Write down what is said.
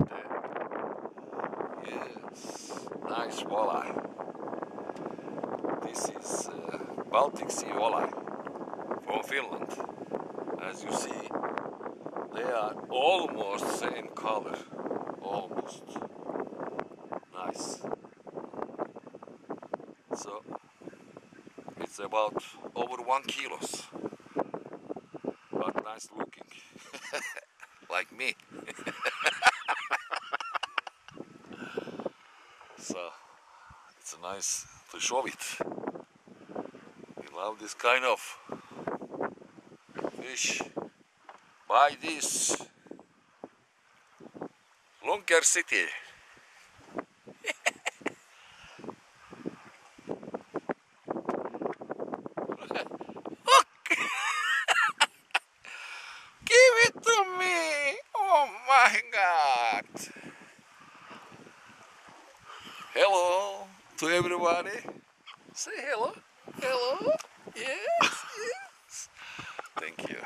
Yes, nice walleye. This is Baltic Sea walleye from Finland. As you see, they are almost same color. Almost. Nice. So it's about over 1 kilos, but nice looking, like me. So it's nice to show it. We love this kind of fish. Buy this Lunker City. Give it to me! Oh my God! Hello to everybody. Say hello. Hello. Yes, yes. Thank you.